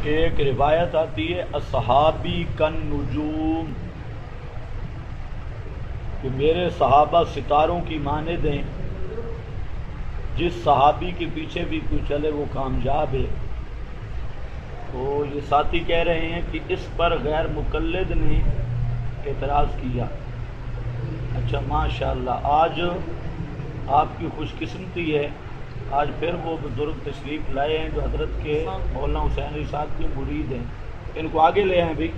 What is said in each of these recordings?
ایک روایت آتی ہے اصحابی کن نجوم، کہ میرے صحابہ ستاروں کی مانند ہیں، جس صحابی کے پیچھے بھی کوئی چلے وہ کامیاب ہے۔ تو یہ ساتھی کہہ رہے ہیں کہ اس پر غیر مقلد نے اعتراض کیا۔ اچھا ماشاءاللہ، آج آپ کی خوش قسمتی ہے، آج پھر وہ بزرگ تشریف لائے ہیں جو حضرت کے مولانا حسین علی صاحب کے مرید ہیں۔ ان کو آگے لے آئیں بھائی،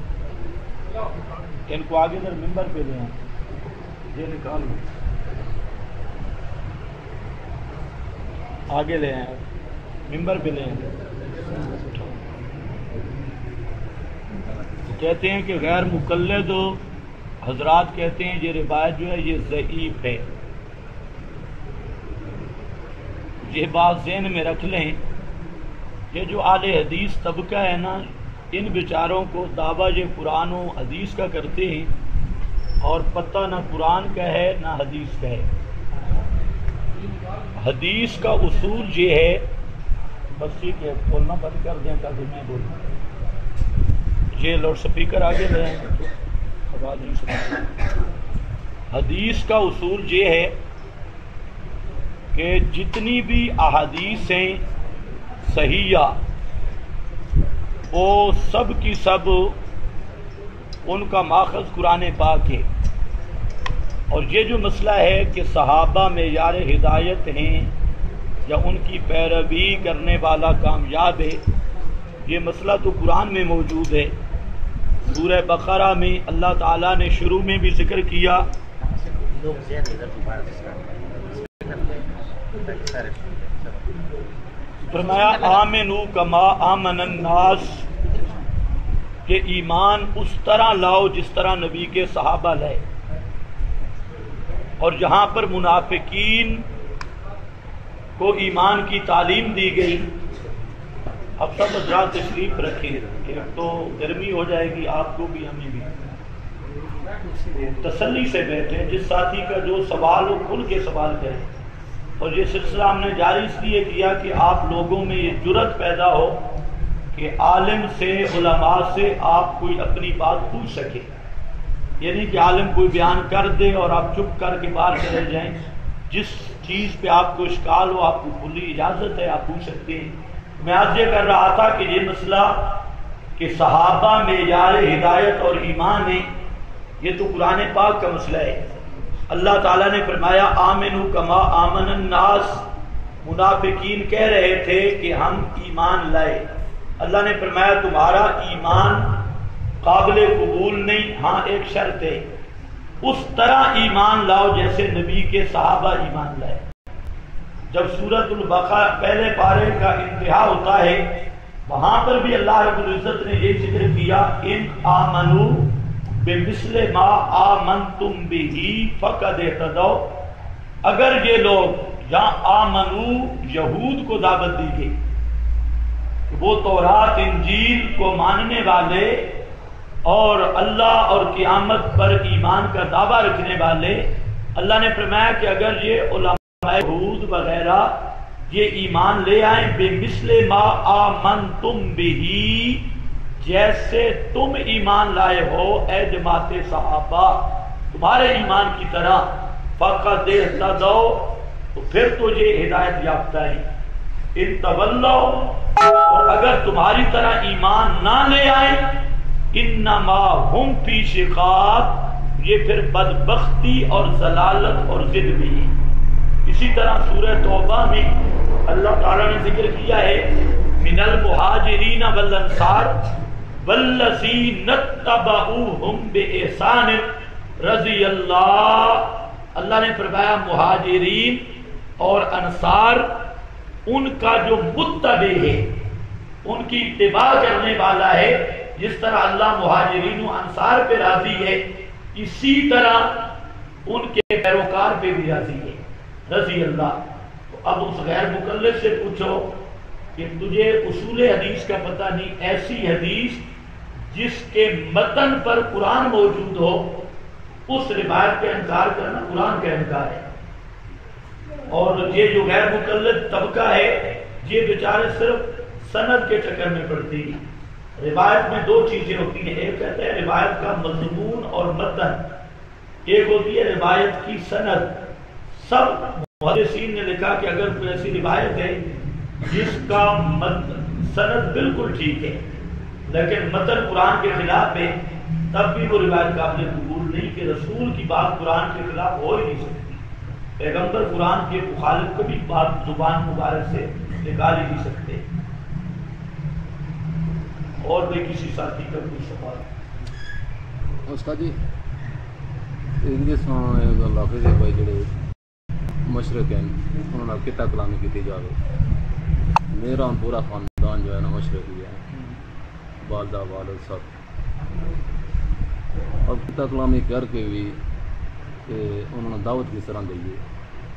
ان کو آگے ادھر ممبر پہ لے آئیں، یہ نکال لو، آگے لے آئیں، ممبر پہ لے آئیں۔ کہتے ہیں کہ غیر مقلد حضرات کہتے ہیں یہ روایت جو ہے یہ ضعیف ہے۔ یہ بات ذہن میں رکھ لیں، یہ جو اہل حدیث طبقہ ہے نا، ان بیچاروں کو دعویٰ یہ قرآن و حدیث کا کرتے ہیں اور پتہ نہ قرآن کا ہے نہ حدیث کا ہے۔ حدیث کا اصول یہ ہے، بس ٹھیک ہے بولنا بند کر دیں تاکہ میں بولوں۔ یہ لاؤڈ سپیکر آگے لے آئیں تو آواز نہیں سنتی۔ حدیث کا اصول یہ ہے کہ جتنی بھی احادیث ہیں صحیحہ، وہ سب کی سب ان کا ماخذ قرآن پاک ہے۔ اور یہ جو مسئلہ ہے کہ صحابہ معیار ہدایت ہیں یا ان کی پیروی کرنے والا کامیاب ہے، یہ مسئلہ تو قرآن میں موجود ہے۔ سورہ بقرہ میں اللہ تعالیٰ نے شروع میں بھی ذکر کیا، فرمایا آمنوا کما آمن الناس، کہ ایمان اس طرح لاؤ جس طرح نبی کے صحابہ لائے۔ اور جہاں پر منافقین کو ایمان کی تعلیم دی گئی، اب سب حضرات تشریف رکھیں، ایک تو گرمی ہو جائے گی آپ کو بھی ہمیں بھی، تسلی سے بیٹھیں، جس ساتھی کا جو سوال ہو کھل کے سوال کریں۔ اور یہ سلسلہ ہم نے جاری اس لیے کیا کہ آپ لوگوں میں یہ جرت پیدا ہو کہ عالم سے، علماء سے آپ کوئی اپنی بات پوچھ سکے، یعنی کہ عالم کوئی بیان کر دے اور آپ چپ کر کے باہر چلے جائیں۔ جس چیز پہ آپ کو اشکال ہو آپ کو کھلی اجازت ہے، آپ پوچھ سکتے ہیں۔ میں آج یہ کر رہا تھا کہ یہ مسئلہ کہ صحابہ معیار ہدایت اور ایمان ہے، یہ تو قرآن پاک کا مسئلہ ہے۔ اللہ تعالیٰ نے فرمایا آمنوا کما آمن الناس، منافقین کہہ رہے تھے کہ ہم ایمان لائے، اللہ نے فرمایا تمہارا ایمان قابل قبول نہیں، ہاں ایک شرط ہے، اس طرح ایمان لاؤ جیسے نبی کے صحابہ ایمان لائے۔ جب سورۃ البقرہ پہلے پارے کا انتہا ہوتا ہے، وہاں پر بھی اللہ رب العزت نے یہ ذکر کیا ان آمنوا بمثل ما آمنتم بہ فقد اہتدوا۔ اگر یہ لوگ یہاں آمنو یہود کو دعوت دی گئی، وہ تورات انجیل کو ماننے والے اور اللہ اور قیامت پر ایمان کا دعویٰ رکھنے والے، اللہ نے فرمایا کہ اگر یہ علماء یہود وغیرہ یہ ایمان لے آئیں بمثل ما آمنتم بہ، جیسے تم ایمان لائے ہو اے جماعت صحابہ تمہارے ایمان کی طرح، فقد اہتدوا، تو پھر تو یہ ہدایت یافتہ ہے۔ ان تولوا، اور اگر تمہاری طرح ایمان نہ لے آئیں، انما ہم فی شقاق، یہ پھر بدبختی اور ضلالت اور ضد میں ہیں۔ اسی طرح سورہ توبہ میں اللہ تعالیٰ نے ذکر کیا ہے من المہاجرین والانصار والذین اتبعوہم بإحسان رضی اللہ نے فرمایا مہاجرین اور انصار، ان کا جو متبع ہے، ان کی اتباع کرنے والا ہے، جس طرح اللہ مہاجرین و انصار پہ راضی ہے، اسی طرح ان کے پیروکار پہ بھی راضی ہے، رضی اللہ۔ تو اب اس غیر مقلد سے پوچھو کہ تجھے اصول حدیث کا پتہ نہیں، ایسی حدیث جس کے متن پر قرآن موجود ہو، اس روایت کا انکار کرنا قرآن کا انکار ہے۔ اور یہ جو غیر مقلد طبقہ ہے، یہ بیچارے صرف سند کے چکر میں پڑتی ہے۔ روایت میں دو چیزیں ہوتی ہیں، ایک کہتے ہیں روایت کا مضمون اور متن، ایک ہوتی ہے روایت کی سند۔ سب محدثین نے لکھا کہ اگر کوئی ایسی روایت ہے جس کا سند بالکل ٹھیک ہے لیکن متن قرآن کے خلاف ہے، تب بھی وہ روایت قابل قبول نہیں، کہ رسول کی بات قرآن کے خلاف ہو ہی نہیں سکتی، پیغمبر قرآن کے مخالف کبھی بات زبان مبارک سے نکال ہی نہیں سکتے۔ اور بھی کسی ساتھی کا کوئی سوال؟ استاد جی علاقے کے بھائی جڑے مشرق ہیں انہوں نے کتا کلامی کی جائے، میرا پورا خاندان جو ہے نا مشرق ہی ہے، والدہ والد سب، اور کتا کلامی کر کے بھی انہوں نے دعوت کس طرح دی ہے؟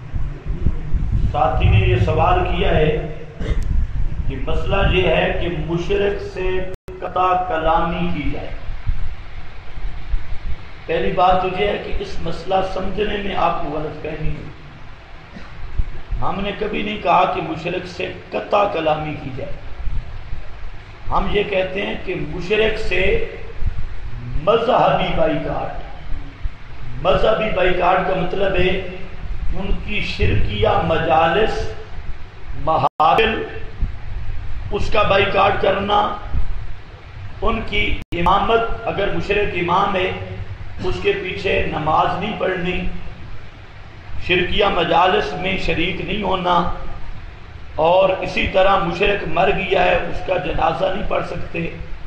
ساتھی نے یہ سوال کیا ہے کہ مسئلہ یہ ہے کہ مشرک سے قطع کلامی کی جائے۔ پہلی بات تو یہ ہے کہ اس مسئلہ سمجھنے میں آپ کو غلط فہمی ہے۔ ہم نے کبھی نہیں کہا کہ مشرک سے قطع کلامی کی جائے، ہم یہ کہتے ہیں کہ مشرک سے مذہبی بائیکاٹ۔ مذہبی بائیکاٹ کا مطلب ہے ان کی شرکیہ مجالس محافل اس کا بائیکاٹ کرنا، ان کی امامت اگر مشرک امام ہے اس کے پیچھے نماز نہیں پڑھنی، شرکیہ مجالس میں شریک نہیں ہونا، اور اسی طرح مشرک مر گیا ہے اس کا جنازہ نہیں پڑھ سکتے۔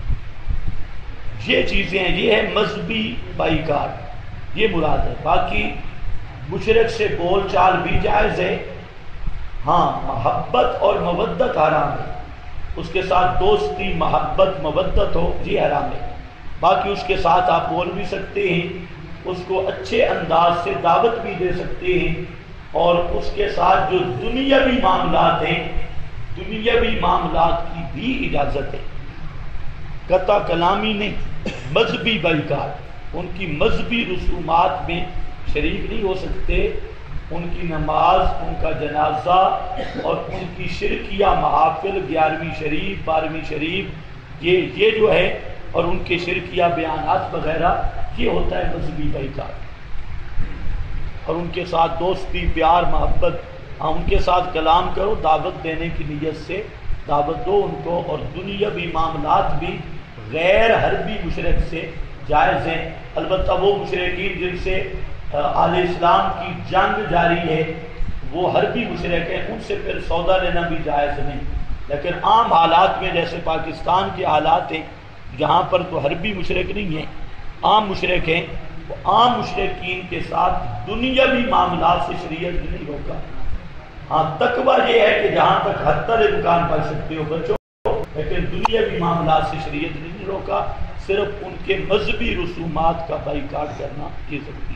یہ چیزیں ہیں، یہ ہے مذہبی بائیکاٹ، یہ مراد ہے۔ باقی مشرک سے بول چال بھی جائز ہے، ہاں محبت اور مودت حرام ہے، اس کے ساتھ دوستی محبت مودت ہو یہ حرام ہے۔ باقی اس کے ساتھ آپ بول بھی سکتے ہیں، اس کو اچھے انداز سے دعوت بھی دے سکتے ہیں، اور اس کے ساتھ جو دنیاوی معاملات ہیں دنیاوی معاملات کی بھی اجازت ہے۔ قطع کلامی نہیں، مذہبی بائیکاٹ، ان کی مذہبی رسومات میں شریک نہیں ہو سکتے، ان کی نماز، ان کا جنازہ اور ان کی شرکیہ محافل 11ویں شریف 12ویں شریف یہ جو ہے، اور ان کے شرکیہ بیانات وغیرہ، یہ ہوتا ہے مذہبی بائیکاٹ۔ اور ان کے ساتھ دوستی پیار محبت، ہاں ان کے ساتھ کلام کرو، دعوت دینے کی نیت سے دعوت دو ان کو، اور دنیاوی معاملات بھی غیر حربی مشرک سے جائز ہیں۔ البتہ وہ مشرکین جن سے اہل اسلام کی جنگ جاری ہے وہ حربی مشرک ہیں، ان سے پھر سودا لینا بھی جائز نہیں، لیکن عام حالات میں جیسے پاکستان کے حالات ہیں جہاں پر تو حربی مشرک نہیں ہیں، عام مشرک ہیں، وہ عام مشرکین کے ساتھ دنیاوی معاملات سے شریعت نہیں روکا۔ ہاں تقویٰ یہ ہے کہ جہاں تک حد امکان پڑھ سکتے ہو بچو، لیکن دنیاوی معاملات سے شریعت نہیں روکا، صرف ان کے مذہبی رسومات کا بائیکاٹ کرنا یہ ضروری ہے۔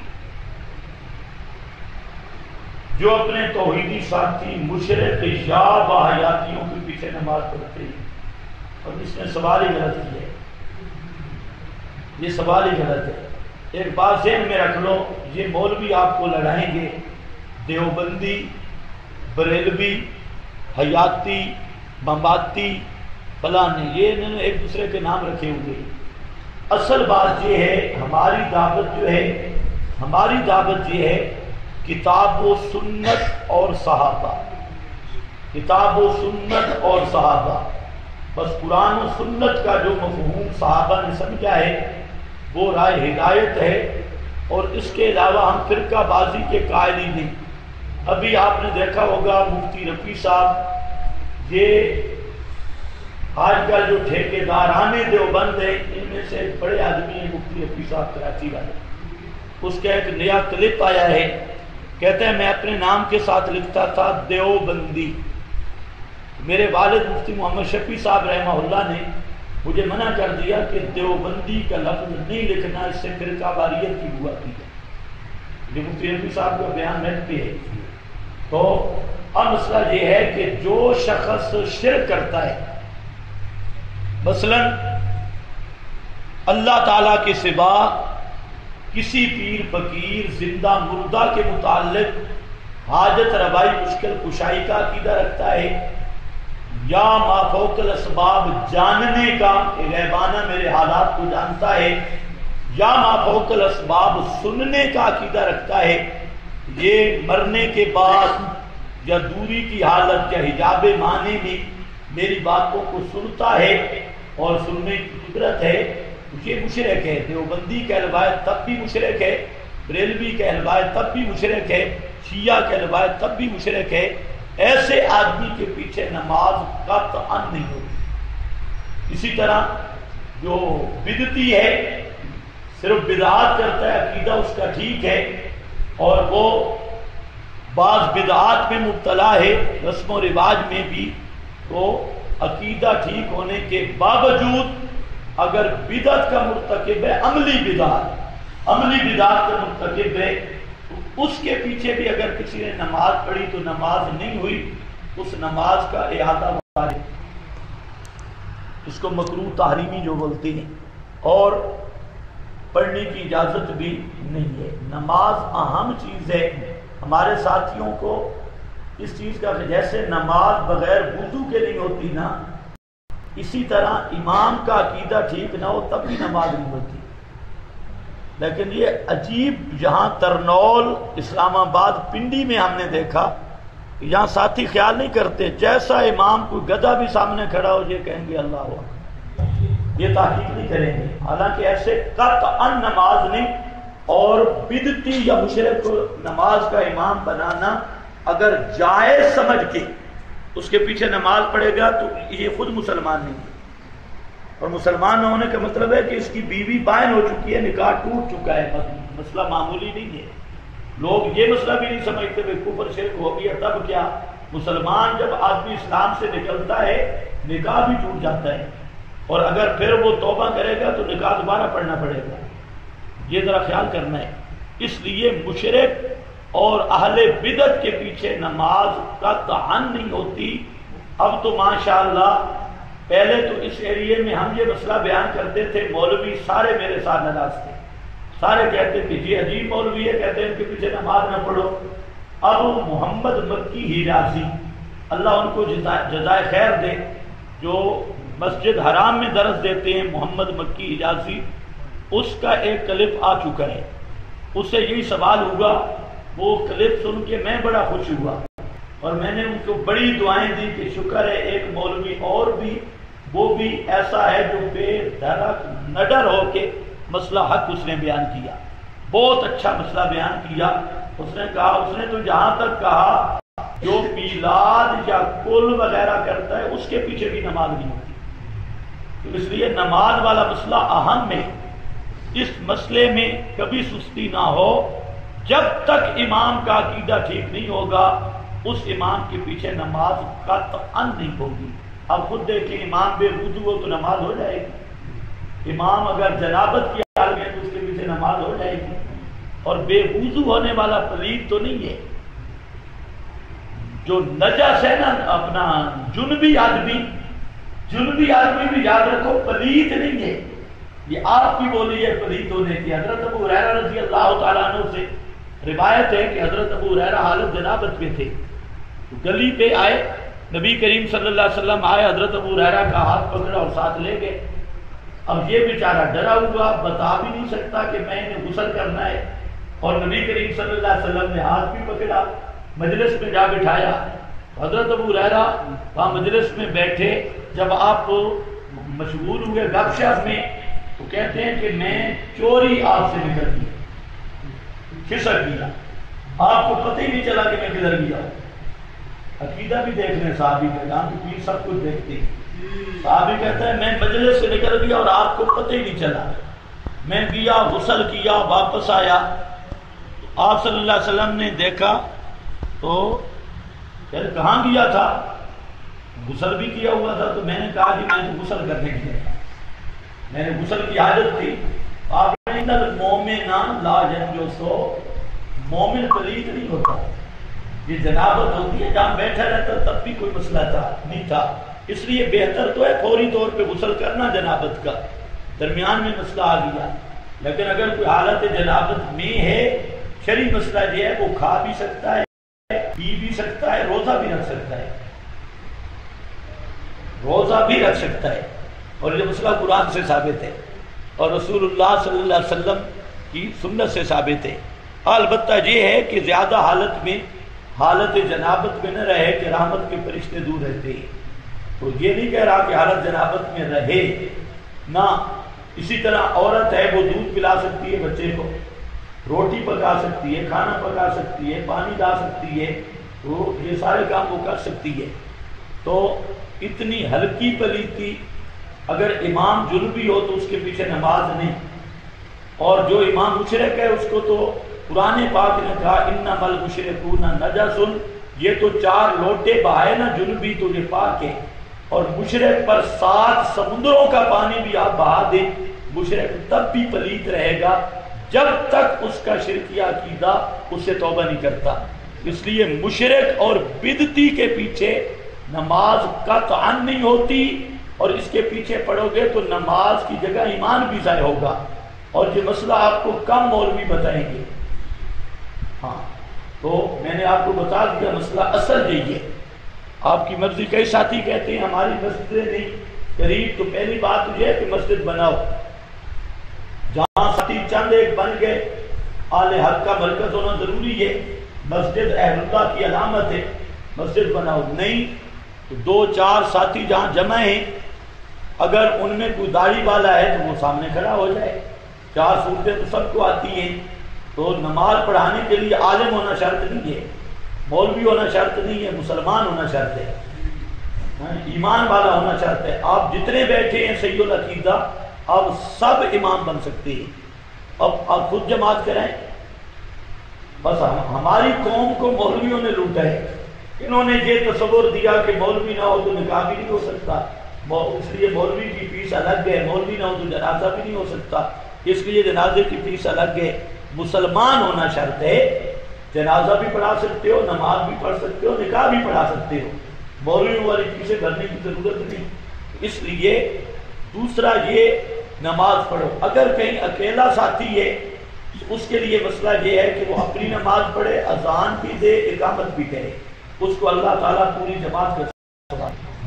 جو اپنے توحیدی ساتھی مشرک یا باحیاتیوں کے پیچھے نماز پڑھتے ہیں، اور اس نے سوال ہی غلط کیا ہے، یہ سوال ہی غلط ہے۔ ایک بات ذہن میں رکھ لو، یہ مولوی آپ کو لڑائیں گے دیوبندی، بریلوی، حیاتی، مماتی، فلانے، یہ انہوں نے ایک دوسرے کے نام رکھے ہوئے۔ اصل بات یہ ہے ہماری دعوت یہ ہے کتاب و سنت اور صحابہ، کتاب و سنت اور صحابہ، بس قرآن و سنت کا جو مفہوم صحابہ نے سمجھا ہے وہ رائے ہدایت ہے، اور اس کے علاوہ ہم فرقہ بازی کے قائل ہی نہیں۔ ابھی آپ نے دیکھا ہوگا مفتی رفیع صاحب، یہ آج کل جو ٹھیکیداران دیوبند ہیں ان میں سے ایک بڑے آدمی ہیں مفتی رفیع صاحب کراچی والے، اس کا ایک نیا کلپ آیا ہے، کہتے ہیں میں اپنے نام کے ساتھ لکھتا تھا دیوبندی، میرے والد مفتی محمد شفیع صاحب رحمہ اللہ نے مجھے منع کر دیا کہ دیوبندی کا لفظ نہیں لکھنا، اس سے فرقہ واریت کی ہوا کی ہے۔ یہ مفتی رفیع صاحب کا بیان رکھتے ہیں۔ تو اب مسئلہ یہ ہے کہ جو شخص شرک کرتا ہے، مثلا اللہ تعالیٰ کے سوا کسی پیر فقیر زندہ مردہ کے متعلق حاجت روائی مشکل کشائی کا عقیدہ رکھتا ہے، یا ما فوق الاسباب جاننے کا کہ غیبانہ میرے حالات کو جانتا ہے، یا ما فوق الاسباب سننے کا عقیدہ رکھتا ہے، یہ مرنے کے بعد یا دوری کی حالت یا حجاب معنی میں میری باتوں کو سنتا ہے اور سننے کی قدرت ہے، یہ مشرک ہے۔ دیوبندی کہلوائے تب بھی مشرک ہے، بریلوی کہلوائے تب بھی مشرک ہے، شیعہ کہلوائے تب بھی مشرک ہے۔ ایسے آدمی کے پیچھے نماز قطعاً نہیں ہوتی۔ اسی طرح جو بدعتی ہے، صرف بدعات کرتا ہے، عقیدہ اس کا ٹھیک ہے اور وہ بعض بدعات میں مبتلا ہے، رسم و رواج میں بھی، تو عقیدہ ٹھیک ہونے کے باوجود اگر بدعت کا مرتکب ہے، عملی بدعت کا مرتکب ہے، تو اس کے پیچھے بھی اگر کسی نے نماز پڑھی تو نماز نہیں ہوئی، اس نماز کا اعادہ واجب، اس کو مکروہ تحریمی جو بولتے ہیں، اور پڑھنے کی اجازت بھی نہیں ہے۔ نماز اہم چیز ہے۔ ہمارے ساتھیوں کو اس چیز کا جیسے نماز بغیر وضو کے نہیں ہوتی نا، اسی طرح امام کا عقیدہ ٹھیک نہ ہو تب بھی نماز نہیں ہوتی۔ لیکن یہ عجیب، یہاں ترنول اسلام آباد پنڈی میں ہم نے دیکھا، یہاں ساتھی خیال نہیں کرتے، جیسا امام کوئی گدھا بھی سامنے کھڑا ہو یہ کہیں گے اللہ اکبر، یہ تحقیق نہیں کریں گے، حالانکہ ایسے قطعاً نماز نہیں۔ اور بدعتی یا مشرک کو نماز کا امام بنانا اگر جائز سمجھ کے اس کے پیچھے نماز پڑھے گا تو یہ خود مسلمان نہیں ہے، اور مسلمان نہ ہونے کا مطلب ہے کہ اس کی بیوی بائن ہو چکی ہے، نکاح ٹوٹ چکا ہے، مسئلہ معمولی نہیں ہے۔ لوگ یہ مسئلہ بھی نہیں سمجھتے کہ کفر شرک ہو گیا تب کیا۔ مسلمان جب آدمی اسلام سے نکلتا ہے نکاح بھی ٹوٹ جاتا ہے، اور اگر پھر وہ توبہ کرے گا تو نکاح دوبارہ پڑھنا پڑے گا، یہ ذرا خیال کرنا ہے۔ اس لیے مشرک اور اہل بدعت کے پیچھے نماز قطعاً نہیں ہوتی۔ اب تو ماشاءاللہ، پہلے تو اس ایریے میں ہم یہ مسئلہ بیان کرتے تھے، مولوی سارے میرے ساتھ ناراض تھے، سارے کہتے تھے جی عجیب مولوی ہے، کہتے ہیں ان کے پیچھے نماز نہ پڑھو۔ اب محمد مکی حجازی، اللہ ان کو جزائے خیر دے، جو مسجد حرام میں درس دیتے ہیں، محمد مکی حجازی، اس کا ایک کلپ آ چکا ہے، اس سے یہی سوال ہوگا، وہ کلپ سن کے میں بڑا خوش ہوا، اور میں نے ان کو بڑی دعائیں دی کہ شکر ہے ایک مولوی اور بھی، وہ بھی ایسا ہے جو بے دھڑک نڈر ہو کے مسئلہ حق اس نے بیان کیا، بہت اچھا مسئلہ بیان کیا۔ اس نے کہا، اس نے تو جہاں تک کہا جو میلاد یا کل وغیرہ کرتا ہے اس کے پیچھے بھی نماز نہیں ہوتی۔ تو اس لیے نماز والا مسئلہ اہم ہے، اس مسئلے میں کبھی سستی نہ ہو، جب تک امام کا عقیدہ ٹھیک نہیں ہوگا اس امام کے پیچھے نماز قطعاً نہیں ہوگی۔ اب خود دیکھیں، امام بے وضو ہو تو نماز ہو جائے گی، امام اگر جنابت کی حالت میں تو اس کے پیچھے نماز ہو جائے گی، اور بے وضو ہونے والا پلید تو نہیں ہے، جو نجس ہے نا، اپنا جنبی آدمی بھی یاد رکھو پلید نہیں ہے، یہ آپ کی بولی ہے پلید ہونے کی۔ حضرت ابو ہریرہ رضی اللہ تعالیٰ عنہ سے روایت ہے کہ حضرت ابو ہریرہ حالت جنابت میں تھے، گلی پہ آئے، نبی کریم صلی اللہ علیہ وسلم آئے، حضرت ابو ہریرہ کا ہاتھ پکڑا اور ساتھ لے گئے۔ اب یہ بیچارہ ڈرا ہوا، بتا بھی نہیں سکتا کہ میں نے غسل کرنا ہے، اور نبی کریم صلی اللہ علیہ وسلم نے ہاتھ بھی پکڑا، مجلس میں جا بٹھایا۔ حضرت ابو ہریرہ وہاں مجلس میں بیٹھے، جب آپ مشغول ہوئے گپ شپ میں تو کہتے ہیں کہ میں چوری آپ سے نکل گیا، کھسک گیا، آپ کو پتہ ہی نہیں چلا کہ میں کدھر گیا۔ عقیدہ بھی دیکھ لیں صحابی کا، یہاں تو پیر سب کچھ دیکھتے ہیں۔ صحابی کہتا ہے میں مجلس سے نکل گیا اور آپ کو پتہ ہی نہیں چلا، میں گیا، غسل کیا، واپس آیا، آپ صلی اللہ علیہ وسلم نے دیکھا تو پھر کہاں گیا تھا؟ غسل بھی کیا ہوا تھا۔ تو میں نے کہا کہ میں تو غسل کرنے گیا تھا، میں نے غسل کی عادت تھی۔ آپ نے مومن لا ینجسو، مومن پلید نہیں ہوتا، یہ جنابت ہوتی ہے، جہاں بیٹھا رہتا تب بھی کوئی مسئلہ نہیں تھا۔ اس لیے بہتر تو ہے فوری طور پہ غسل کرنا جنابت کا، درمیان میں مسئلہ آ گیا۔ لیکن اگر کوئی حالت جنابت میں ہے، شرعی مسئلہ یہ ہے وہ کھا بھی سکتا ہے، پی بھی سکتا ہے، روزہ بھی رکھ سکتا ہے۔ روزہ بھی رکھ سکتا ہے، اور یہ مسئلہ قرآن سے ثابت ہے اور رسول اللہ صلی اللہ علیہ وسلم کی سنت سے ثابت ہے۔ البتہ یہ ہے کہ زیادہ حالت میں، حالت جنابت میں نہ رہے کہ رحمت کے فرشتے دور رہتے ہیں، تو یہ نہیں کہہ رہا کہ حالت جنابت میں رہے نہ۔ اسی طرح عورت ہے، وہ دودھ پلا سکتی ہے بچے کو، روٹی پکا سکتی ہے، کھانا پکا سکتی ہے، پانی ڈال سکتی ہے، تو یہ سارے کام وہ کر سکتی ہے۔ تو اتنی ہلکی پلیتی، اگر امام جنبی ہو تو اس کے پیچھے نماز نہیں، اور جو امام مشرک ہے اس کو تو قرآن پاک نے کہا انما المشرکون نجس، یہ تو 4 لوٹے بہائے نا جنبی تو یہ پاک ہے، اور مشرک پر 7 سمندروں کا پانی بھی آپ بہا دیں، مشرک تب بھی پلیت رہے گا جب تک اس کا شرکیہ عقیدہ اس سے توبہ نہیں کرتا۔ اس لیے مشرک اور بدعتی کے پیچھے نماز قطعاً نہیں ہوتی، اور اس کے پیچھے پڑھو گے تو نماز کی جگہ ایمان بھی ضائع ہوگا، اور یہ مسئلہ آپ کو کم مولوی بتائیں گے۔ ہاں، تو میں نے آپ کو بتا دیا مسئلہ اصل یہی ہے۔ آپ کی مرضی، کئی ساتھی کہتے ہیں ہماری مسجدیں نہیں قریب، تو پہلی بات تو یہ ہے کہ مسجد بناؤ، جہاں ساتھی چند ایک بن گئے، اہل حق کا مرکز ہونا ضروری ہے، مسجد اہل اللہ کی علامت ہے، مسجد بناؤ۔ نہیں تو 2-4 ساتھی جہاں جمع ہیں، اگر ان میں کوئی داڑھی والا ہے تو وہ سامنے کھڑا ہو جائے۔ 4 صورتیں تو سب کو آتی ہیں، تو نماز پڑھانے کے لیے عالم ہونا شرط نہیں ہے، مولوی ہونا شرط نہیں ہے، مسلمان ہونا شرط ہے، ایمان والا ہونا شرط ہے۔ آپ جتنے بیٹھے ہیں صحیح العقیدہ، آپ سب امام بن سکتے ہیں۔ اب آپ خود جماعت کرائیں۔ بس ہماری قوم کو مولویوں نے لوٹا ہے، انہوں نے یہ تصور دیا کہ مولوی نہ ہو تو نکاح بھی نہیں ہو سکتا، اس لیے مولوی کی فیس الگ ہے، مولوی نہ ہو تو جنازہ بھی نہیں ہو سکتا، اس لیے جنازے کی فیس الگ ہے۔ مسلمان ہونا شرط ہے، جنازہ بھی پڑھا سکتے ہو، نماز بھی پڑھ سکتے ہو، نکاح بھی پڑھا سکتے ہو، مولوی والی فیسیں بھرنے کی ضرورت نہیں۔ اس لیے دوسرا یہ نماز پڑھو۔ اگر کہیں اکیلا ساتھی ہے، اس کے لیے مسئلہ یہ ہے کہ وہ اپنی نماز پڑھے، اذان بھی دے، اقامت بھی کرے، اس کو اللہ تعالیٰ پوری جماعت کا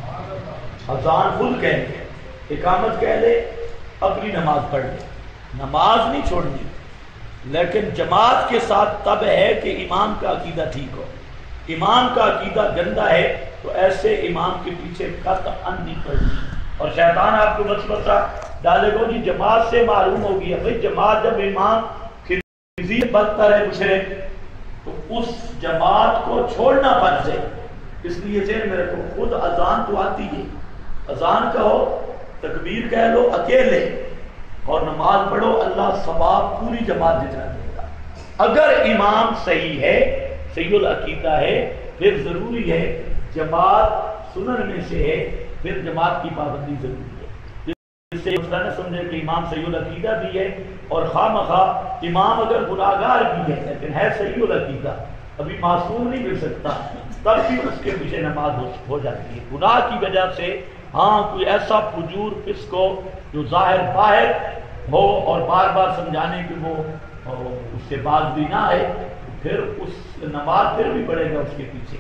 اذان خود کہہ لے، اقامت کہہ لے، اپنی نماز پڑھ لے، نماز نہیں چھوڑنی، لیکن جماعت کے ساتھ تب ہے کہ امام کا عقیدہ ٹھیک ہو۔ امام کا عقیدہ گندا ہے تو ایسے امام کے پیچھے قطعاً نہیں پڑھنی، اور شیطان آپ کو وسوسہ ڈالے گا، جی جماعت سے معلوم ہو گیا، بھائی جماعت جب امام خنزیر بدتر ہے مشرک، تو اس جماعت کو چھوڑنا فرض ہے۔ اس لیے ذہن میں رکھو، خود اذان تو آتی ہے، اذان کہو، تکبیر کہہ لو اکیلے، اور نماز پڑھو، اللہ ثواب پوری جماعت جتنا دے گا۔ اگر امام صحیح ہے، صحیح العقیدہ ہے، پھر ضروری ہے، جماعت سنن میں سے ہے، پھر جماعت کی پابندی ضروری ہے۔ اس سے مسئلہ نہ سمجھے کہ امام صحیح العقیدہ بھی ہے، اور خواہ مخواہ امام اگر گناہگار بھی ہے لیکن ہے صحیح العقیدہ، ابھی معصوم نہیں مل سکتا، تب بھی اس کے پیچھے نماز ہو جاتی ہے۔ گناہ کی وجہ سے ہاں کوئی ایسا فجور فسق ہو جو ظاہر باہر ہو اور بار بار سمجھانے کہ وہ اس سے باز بھی نہ آئے، پھر اس نماز پھر بھی پڑے گا اس کے پیچھے،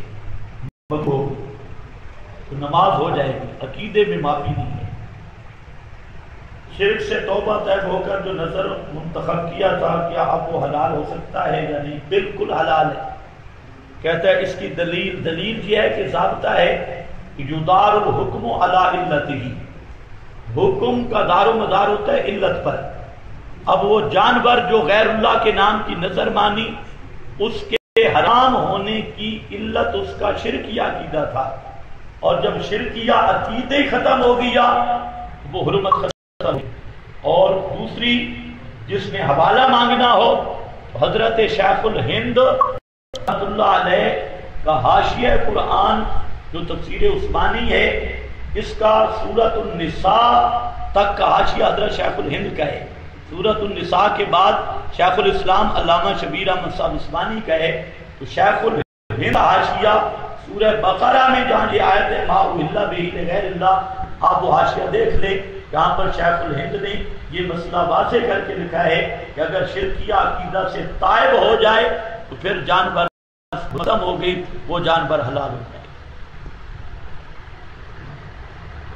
تو نماز ہو جائے گی۔ عقیدے میں معافی نہیں ہے۔ شرک سے توبہ طیب ہو کر جو نظر منتخب کیا تھا، کیا اب وہ حلال ہو سکتا ہے یا نہیں؟ بالکل حلال ہے۔ کہتا ہے اس کی دلیل یہ ہے کہ ضابطہ ہے کہ یدار الحکم علی علتہ، حکم کا دار و مدار ہوتا ہے علت پر۔ اب وہ جانور جو غیر اللہ کے نام کی نظر مانی، اس کے حرام ہونے کی علت اس کا شرکیہ عقیدہ تھا، اور جب شرکیہ عقیدہ ہی ختم ہو گیا وہ حرمت ختم ہو گئی۔ اور دوسری، جس میں حوالہ مانگنا ہو، حضرت شیخ الہند رحمۃ اللہ علیہ کا حاشیہ قرآن جو تفسیر عثمانی ہے، اس کا سورۃ النساء تک کا حاشیہ حضرت شیخ الہند کا ہے۔ سورۃ النساء کے بعد شیخ الاسلام علامہ شبیر احمد صاحب عثمانی کا ہے، تو شیخ الہند حاشیہ سورہ بقرہ میں جہاں یہ آیت ہے ما اہل بہ لغیر اللہ، آپ وہ حاشیہ دیکھ لیں، جہاں پر شیخ الہند نے یہ مسئلہ واضح کر کے لکھا ہے کہ اگر شرکیہ عقیدہ سے تائب ہو جائے تو پھر جانور ختم ہو گئی، وہ جانور حلال ہو جائے۔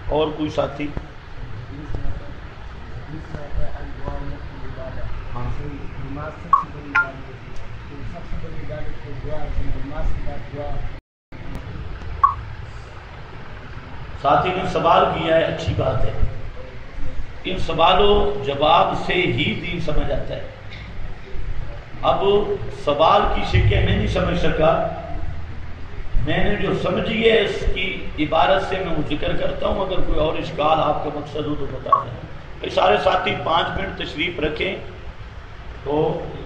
اور کوئی ساتھی؟ ساتھی نے سوال کیا ہے، اچھی بات ہے، ان سوالوں جواب سے ہی دین سمجھ آتا ہے۔ اب سوال کی شکل میں نہیں سمجھ سکا، میں نے جو سمجھی ہے اس کی عبارت سے میں وہ ذکر کرتا ہوں، اگر کوئی اور اشکال آپ کا مقصد ہو تو بتا دیں۔ کہ سارے ساتھی 5 منٹ تشریف رکھیں۔ تو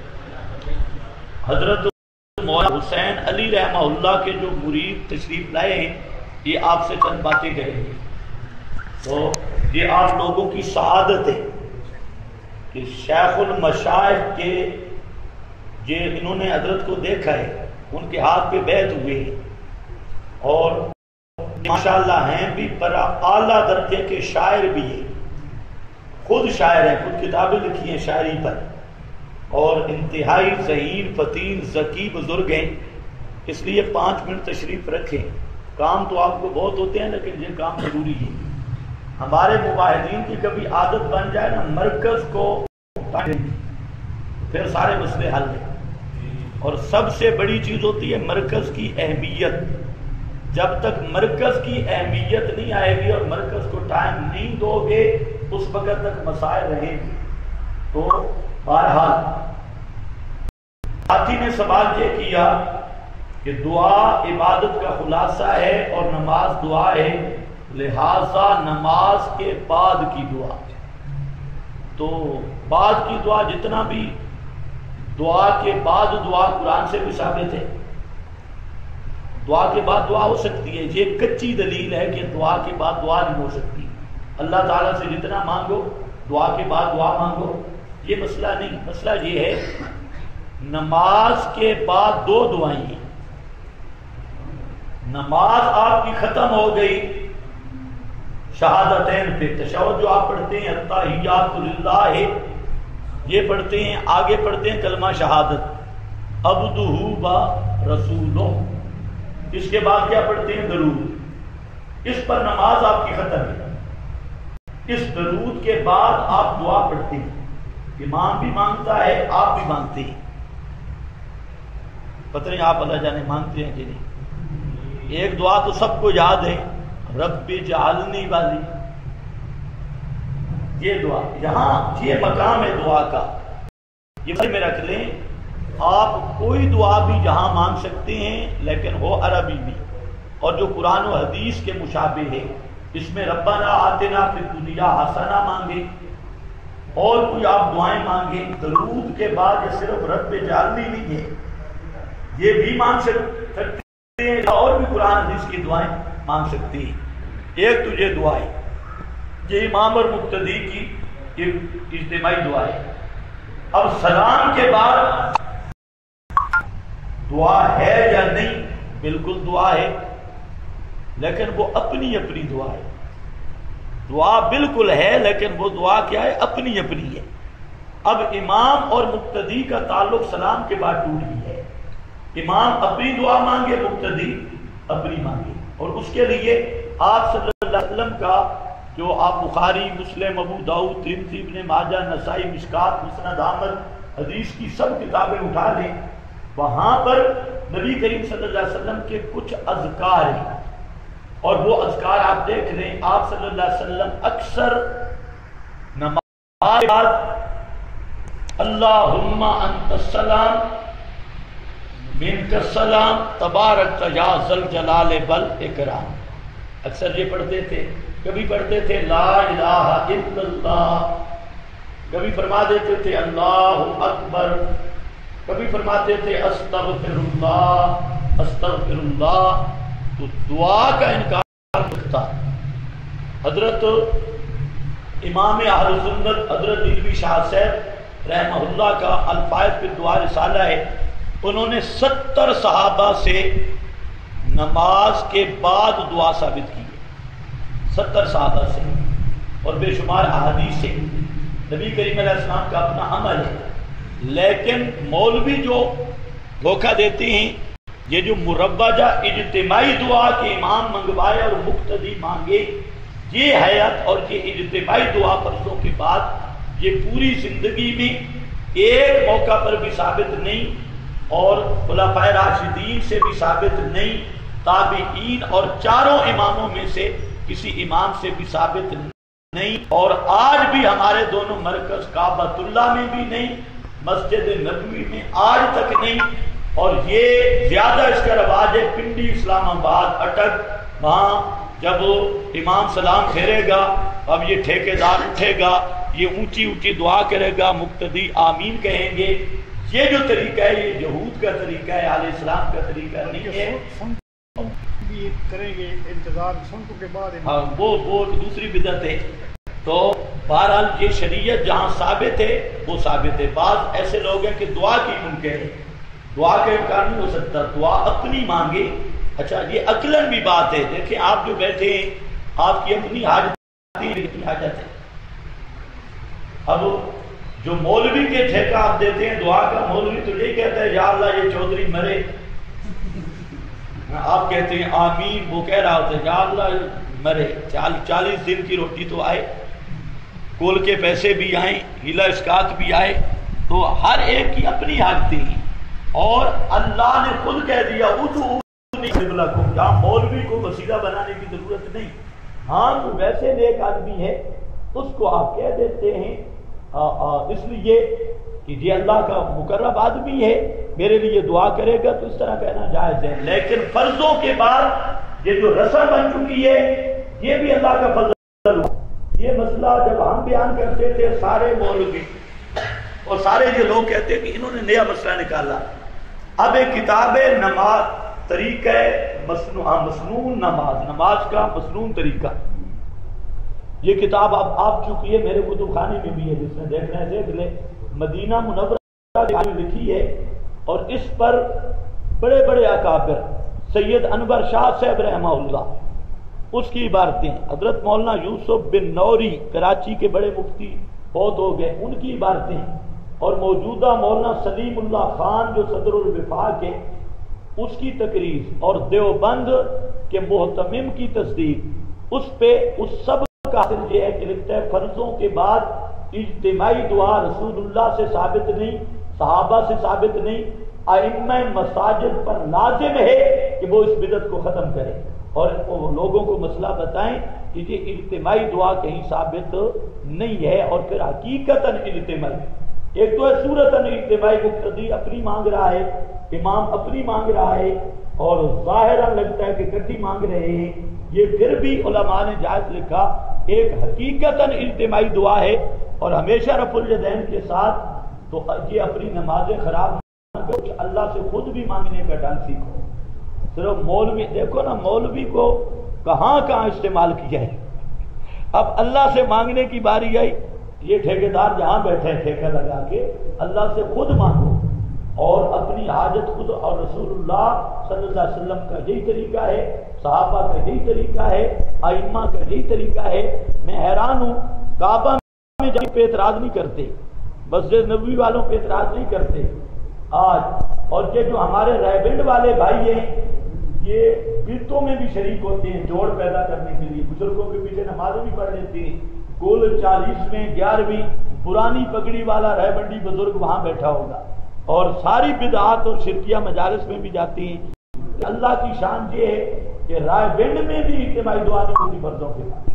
حضرت مولانا حسین علی رحمہ اللہ کے جو مرید تشریف لائے ہیں، یہ آپ سے چند باتیں کریں گے۔ تو یہ آپ لوگوں کی سعادت ہے کہ شیخ المشائخ کے انہوں نے حضرت کو دیکھا ہے، ان کے ہاتھ پہ بیعت ہوئے ہیں، اور ماشاءاللہ ہیں بھی پر اعلیٰ درجے کے شاعر بھی ہیں، خود شاعر ہیں، خود کتابیں لکھی ہیں شاعری پر، اور انتہائی ذہین فتین ذکی بزرگ ہیں۔ اس لیے 5 منٹ تشریف رکھیں۔ کام تو آپ کو بہت ہوتے ہیں لیکن یہ کام ضروری ہے۔ ہمارے مباحثین کی کبھی عادت بن جائے نا مرکز کو پھر سارے مسئلے حل ہیں، اور سب سے بڑی چیز ہوتی ہے مرکز کی اہمیت۔ جب تک مرکز کی اہمیت نہیں آئے گی اور مرکز کو ٹائم نہیں دو گے اس وقت تک مسائل رہیں گے۔ تو بہرحال ساتھی نے سوال یہ کیا کہ دعا عبادت کا خلاصہ ہے اور نماز دعا ہے، لہذا نماز کے بعد کی دعا، تو بعد کی دعا جتنا بھی دعا کے بعد دعا قرآن سے بھی ثابت ہے، دعا کے بعد دعا ہو سکتی ہے۔ یہ کچی دلیل ہے کہ دعا کے بعد دعا نہیں ہو سکتی۔ اللہ تعالیٰ سے جتنا مانگو دعا کے بعد دعا مانگو، یہ مسئلہ نہیں۔ مسئلہ یہ ہے نماز کے بعد 2 دعائیں ہیں۔ نماز آپ کی ختم ہو گئی، شہادتین پہ تشہد جو آپ پڑھتے ہیں التحیات للہ ہے، یہ پڑھتے ہیں، آگے پڑھتے ہیں کلمہ شہادت عبدہ و رسولہ، اس کے بعد کیا پڑھتے ہیں؟ درود۔ اس پر نماز آپ کی ختم ہے۔ اس درود کے بعد آپ دعا پڑھتے ہیں، امام بھی مانگتا ہے، آپ بھی مانگتے ہیں۔ پتہ نہیں آپ اللہ جانے مانگتے ہیں کہ نہیں۔ ایک دعا تو سب کو یاد ہے، رب اجعلنی والی، یہ دعا، یہاں یہ مقام ہے دعا کا، یہ بھائی میں رکھ لیں۔ آپ کوئی دعا بھی یہاں مانگ سکتے ہیں لیکن ہو عربی میں، اور جو قرآن و حدیث کے مشابہ ہے، اس میں ربنا آتنا فی الدنیا حسنہ مانگے، اور کوئی آپ دعائیں مانگیں۔ درود کے بعد یہ صرف رب اجعلنی نہیں ہے، یہ بھی مانگ سکتے ہیں، اور بھی قرآن حدیث کی دعائیں مانگ سکتی ہیں۔ ایک تو یہ دعا ہے، یہ امام اور مقتدی کی اجتماعی دعا ہے۔ اب سلام کے بعد دعا ہے یا نہیں؟ بالکل دعا ہے، لیکن وہ اپنی اپنی دعا ہے۔ دعا بالکل ہے لیکن وہ دعا کیا ہے؟ اپنی اپنی ہے۔ اب امام اور مقتدی کا تعلق سلام کے بعد ٹوٹ گیا ہے۔ امام اپنی دعا مانگے، مقتدی اپنی مانگے، اور اس کے لیے آپ صلی اللہ علیہ وسلم کا جو آپ بخاری، مسلم، ابو داؤد، ترمذی، ابن ماجہ، نسائی، مشکات، مسند احمد حدیث کی سب کتابیں اٹھا لیں، وہاں پر نبی کریم صلی اللہ علیہ وسلم کے کچھ اذکار ہیں، اور وہ اذکار آپ دیکھ لیں۔ آپ صلی اللہ علیہ وسلم اکثر نماز کے بعد اللہم انت السلام منک السلام تبارک یا ذل جلال والاکرام، اکثر یہ پڑھتے تھے۔ کبھی پڑھتے تھے لا الہ الا اللہ، کبھی فرما دیتے تھے اللہ اکبر، کبھی فرماتے تھے استغفر اللہ استغفر اللہ۔ تو دعا کا انکار کرتا حضرت امام اہل سنت حضرت دلوی شاہ صاحب رحمہ اللہ کا الفائظ پہ دعا رسالہ ہے، انہوں نے 70 صحابہ سے نماز کے بعد دعا ثابت کی ہے، 70 صحابہ سے، اور بے شمار احادیث سے۔ نبی کریم علیہ السلام کا اپنا عمل ہے، لیکن مولوی جو دھوکہ دیتے ہیں، یہ جو مربجہ اجتماعی دعا کے امام منگوائے اور مقتدی مانگے، یہ حیات اور یہ اجتماعی دعا فرضوں کے بعد یہ پوری زندگی میں ایک موقع پر بھی ثابت نہیں، اور خلفائے راشدین سے بھی ثابت نہیں، تابعین اور چاروں اماموں میں سے کسی امام سے بھی ثابت نہیں، اور آج بھی ہمارے دونوں مرکز کعبۃ اللہ میں بھی نہیں، مسجد نبوی میں آج تک نہیں، اور یہ زیادہ اس کا رواج ہے پنڈی اسلام آباد اٹک، وہاں جب امام سلام پھیرے گا اب یہ ٹھیکیدار اٹھے گا، یہ اونچی اونچی دعا کرے گا، مقتدی آمین کہیں گے۔ یہ جو طریقہ ہے یہ یہود کا طریقہ ہے، علیہ السلام کا طریقہ نہیں ہے۔ بھی کریں گے انتظار سنتوں کے بعد، ہاں وہ دوسری بدعت ہے۔ تو بہرحال یہ شریعت جہاں ثابت ہے وہ ثابت ہے۔ بعض ایسے لوگ ہیں کہ دعا کی منکر ہے، دعا کا امکان نہیں ہو سکتا، دعا اپنی مانگے۔ اچھا یہ عقلاً بھی بات ہے، دیکھیں آپ جو بیٹھے ہیں آپ کی اپنی حاجت ہے۔ اب جو مولوی کے ٹھیکہ آپ دیتے ہیں دعا کا، مولوی تو یہ کہتا ہے یا اللہ یہ چودھری مرے، آپ کہتے ہیں آمین، وہ کہہ رہا ہوتا ہے یا اللہ مرے، 40 دن کی روٹی تو آئے، کول کے پیسے بھی آئیں، ہیلا اسکات بھی آئے، تو ہر ایک کی اپنی حاجتیں ہیں، اور اللہ نے خود کہہ دیا ادعونی قبلکم، جہاں مولوی کو وسیلہ بنانے کی ضرورت نہیں۔ ہاں جو ویسے نیک آدمی ہے اس کو آپ کہہ دیتے ہیں، اس لیے کہ یہ اللہ کا مقرب آدمی ہے، میرے لیے دعا کرے گا، تو اس طرح کہنا جائز ہے۔ لیکن فرضوں کے بعد یہ جو رسم بن چکی ہے یہ بھی اللہ کا فضل ہوا۔ یہ مسئلہ جب ہم بیان کرتے تھے سارے مولوی اور سارے یہ لوگ کہتے کہ انہوں نے نیا مسئلہ نکالا۔ اب ایک کتاب ہے نماز، طریقہ مسنون نماز کا مسنون طریقہ، یہ کتاب اب آپ چکی ہے، میرے کتب خانے میں بھی ہے، جس میں دیکھنا ہے دیکھ لے۔ مدینہ منورہ میں لکھی ہے، اور اس پر بڑے بڑے اکابر، سید انور شاہ صاحب رحمہ اللہ، اس کی عبارتیں، حضرت مولانا یوسف بن نوری کراچی کے بڑے مفتی بہت ہو گئے، ان کی عبارتیں، اور موجودہ مولانا سلیم اللہ خان جو صدر الوفاق ہے اس کی تقریر، اور دیوبند کے محتمم کی تصدیق، اس پہ اس سب کا حاصل یہ ہے کہ لکھتا ہے فرضوں کے بعد اجتماعی دعا رسول اللہ سے ثابت نہیں، صحابہ سے ثابت نہیں، ائمہ مساجد پر لازم ہے کہ وہ اس بدعت کو ختم کرے اور لوگوں کو مسئلہ بتائیں کہ یہ اجتماعی دعا کہیں ثابت نہیں ہے۔ اور پھر حقیقتاً اجتماعی، ایک تو ہے صورتاً اجتماعی، مقتدی اپنی مانگ رہا ہے، امام اپنی مانگ رہا ہے، اور ظاہراً لگتا ہے کہ کٹھی مانگ رہے ہیں، یہ پھر بھی علماء نے جائز لکھا۔ ایک حقیقتاً اجتماعی دعا ہے، اور ہمیشہ رفع الیدین کے ساتھ، تو یہ اپنی نمازیں خراب نہ کرو، اللہ سے خود بھی مانگنے کا ڈھنگ سیکھو۔ صرف مولوی دیکھو نا، مولوی کو کہاں کہاں استعمال کیا ہے۔ اب اللہ سے مانگنے کی باری آئی، یہ ٹھیکیدار جہاں بیٹھے ہیں ٹھیکہ لگا کے، اللہ سے خود مانگو اور اپنی حاجت خود، اور رسول اللہ صلی اللہ علیہ وسلم کا یہی طریقہ ہے، صحابہ کا یہی طریقہ ہے، ائمہ کا یہی طریقہ ہے۔ میں حیران ہوں، کعبہ میں جب پہ اعتراض نہیں کرتے، مسجد نبوی والوں پہ اعتراض نہیں کرتے آج، اور یہ جو ہمارے رائبنڈ والے بھائی ہیں یہ بدعتوں میں بھی شریک ہوتے ہیں، جوڑ پیدا کرنے کے لیے بزرگوں کے پیچھے نمازیں بھی پڑھ لیتے ہیں، کل 40ویں 11ویں پرانی پگڑی والا رائبنڈی بزرگ وہاں بیٹھا ہوگا، اور ساری بدعات اور شرکیہ مجالس میں بھی جاتی ہیں۔ اللہ کی شان یہ ہے کہ رائبنڈ میں بھی اجتماعی دعا نہیں ہوتی فرضوں کے بعد،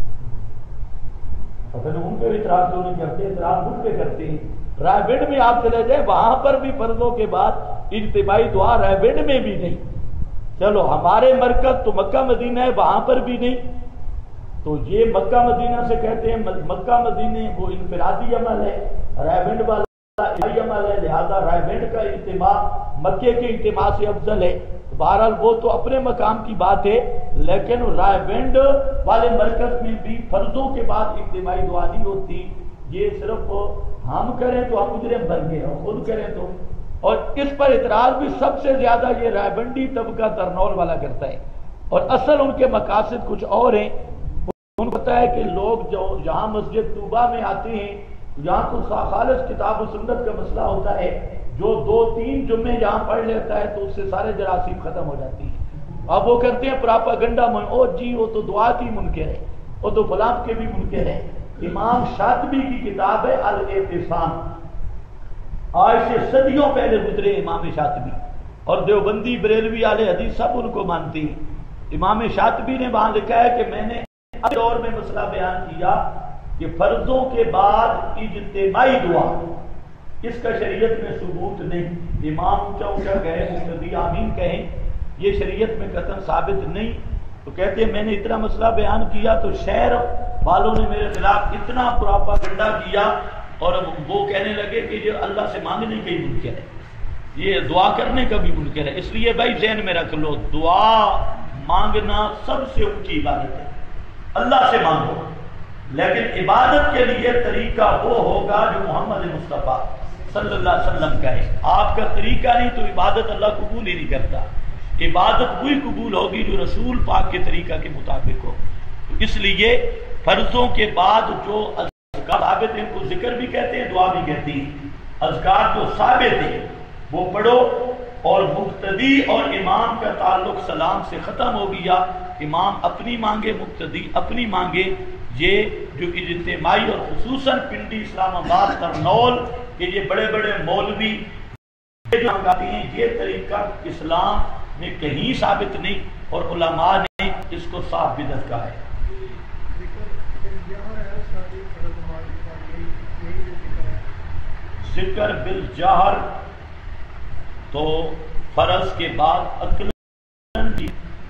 ان پہ بھی اعتراض تو نہیں کرتے، اعتراض ان پہ کرتے ہیں۔ رائبنڈ میں آپ چلے جائیں، وہاں پر بھی فرضوں کے بعد اجتماعی دعا رائبنڈ میں بھی نہیں۔ چلو ہمارے مرکز تو مکہ مدینہ ہے، وہاں پر بھی نہیں، تو یہ مکہ مدینہ سے کہتے ہیں مکہ مدینہ وہ انفرادی عمل ہے، رائبنڈ والا الہی عمل ہے، لہذا رائبنڈ کا اجتماع مکے کے اجتماع سے افضل ہے۔ بہرحال وہ تو اپنے مقام کی بات ہے، لیکن رائبنڈ والے مرکز میں بھی فرضوں کے بعد اجتماعی دعا نہیں ہوتی۔ یہ صرف ہم کریں تو ہم مجرم بن گئے، ہم خود کریں تو، اور اس پر اعتراض بھی سب سے زیادہ یہ رائبنڈی طبقہ ترنول والا کرتا ہے، اور اصل ان کے مقاصد کچھ اور ہیں۔ ان کو پتا ہے کہ لوگ جو یہاں مسجد طوبہ میں آتے ہیں، یہاں تو خالص کتاب و سنت کا مسئلہ ہوتا ہے، جو 2-3 جمعے یہاں پڑھ لیتا ہے تو اس سے سارے جراثیم ختم ہو جاتی ہیں۔ اب وہ کرتے ہیں پراپاگنڈا میں، او جی وہ تو دعا کی منکر ہے، وہ تو غلام کے بھی منکر ہے. امام شاطبی کی کتاب ہے الاعتصام، آج سے صدیوں پہلے گزرے امام شاطبی، اور دیوبندی بریلوی اہل حدیث سب ان کو مانتے ہیں. امام شاطبی نے وہاں لکھا ہے کہ میں نے اس دور میں مسئلہ بیان کیا کہ فرضوں کے بعد اجتماعی دعا، اس کا شریعت میں ثبوت نہیں. امام اونچا اونچا کہے، مقتدی آمین کہیں، یہ شریعت میں قطعا ثابت نہیں. تو کہتے ہیں میں نے اتنا مسئلہ بیان کیا تو شہر والوں نے میرے خلاف اتنا پروپیگنڈا کیا اور وہ کہنے لگے کہ یہ اللہ سے مانگنے کا ہی منکر ہے، یہ دعا کرنے کا بھی منکر ہے. اس لیے بھائی ذہن میں رکھ لو، دعا مانگنا سب سے اونچی عبادت ہے، اللہ سے مانگو، لیکن عبادت کے لیے طریقہ وہ ہوگا جو محمد مصطفیٰ صلی اللہ علیہ وسلم کا ہے. آپ کا طریقہ نہیں تو عبادت اللہ قبول ہی نہیں کرتا. عبادت وہی قبول ہوگی جو رسول پاک کے طریقہ کے مطابق ہو. تو اس لیے فرضوں کے بعد جو اذکار ثابت ہیں ان کو ذکر بھی کہتے ہیں، دعا بھی کہتے ہیں. اذکار جو ثابت ہیں وہ پڑھو، اور مقتدی اور امام کا تعلق سلام سے ختم ہو گیا. امام اپنی مانگے، مقتدی اپنی مانگے. یہ جو اجتماعی اور خصوصاً پنڈی اسلام آباد ترنول کہ یہ بڑے بڑے مولوی مانگاتی ہیں، یہ طریقہ اسلام میں کہیں ثابت نہیں، اور علماء نے اس کو صاف بدعت کہا ہے. ذکر بالجہر تو فرض کے بعد عقلاً بھی